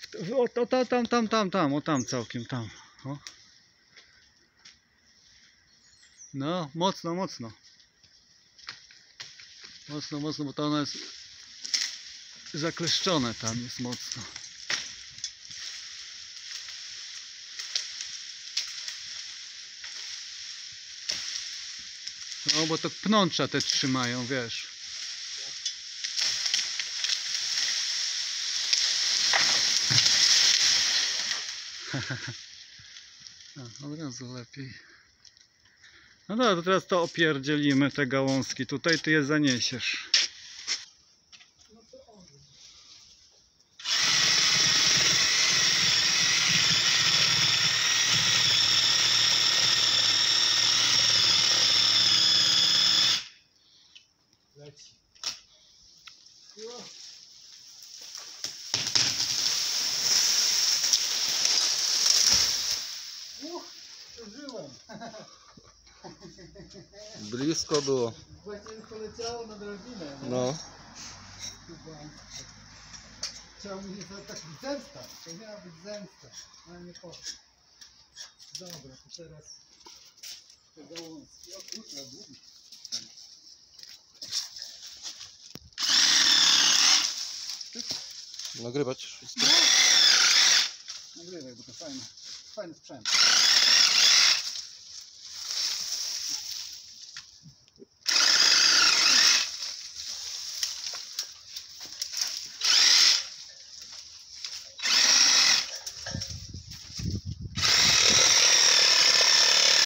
O tam całkiem, tam. O. No, mocno, mocno. Mocno, mocno, bo to ono jest zakleszczone, tam jest mocno. No, bo to pnącza te trzymają, wiesz. Od razu lepiej. No dobra, to teraz to opierdzielimy, te gałązki. Tutaj ty je zaniesiesz. Leci. Przeżyłem. Blisko było. Właśnie poleciało na drabinę. No. Chyba. Chciał mi tak zemsta. To miała być zemsta, ale nie poszło. Dobra, to teraz te gałązki. O kurwa, długi. Nagrywać wszystko. Nagrywaj, bo to fajny sprzęt.